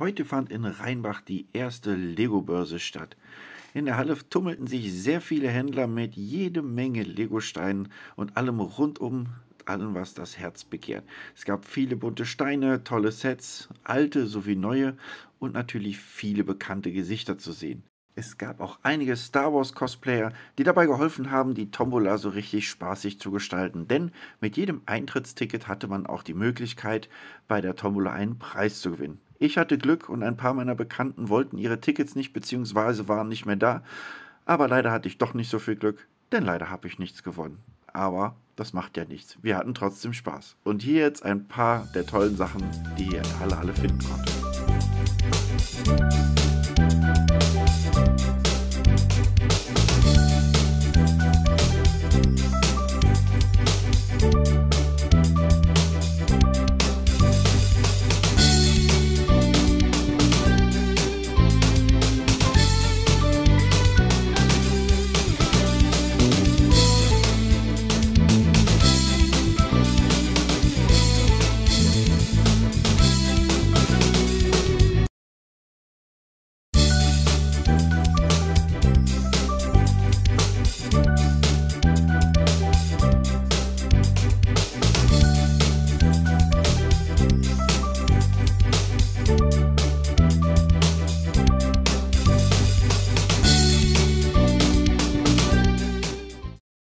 Heute fand in Rheinbach die erste Lego-Börse statt. In der Halle tummelten sich sehr viele Händler mit jede Menge Legosteinen und allem rundum, allem, was das Herz begehrt. Es gab viele bunte Steine, tolle Sets, alte sowie neue und natürlich viele bekannte Gesichter zu sehen. Es gab auch einige Star Wars Cosplayer, die dabei geholfen haben, die Tombola so richtig spaßig zu gestalten, denn mit jedem Eintrittsticket hatte man auch die Möglichkeit, bei der Tombola einen Preis zu gewinnen. Ich hatte Glück und ein paar meiner Bekannten wollten ihre Tickets nicht bzw. waren nicht mehr da, aber leider hatte ich doch nicht so viel Glück, denn leider habe ich nichts gewonnen. Aber das macht ja nichts. Wir hatten trotzdem Spaß. Und hier jetzt ein paar der tollen Sachen, die ihr in der Halle alle finden konntet.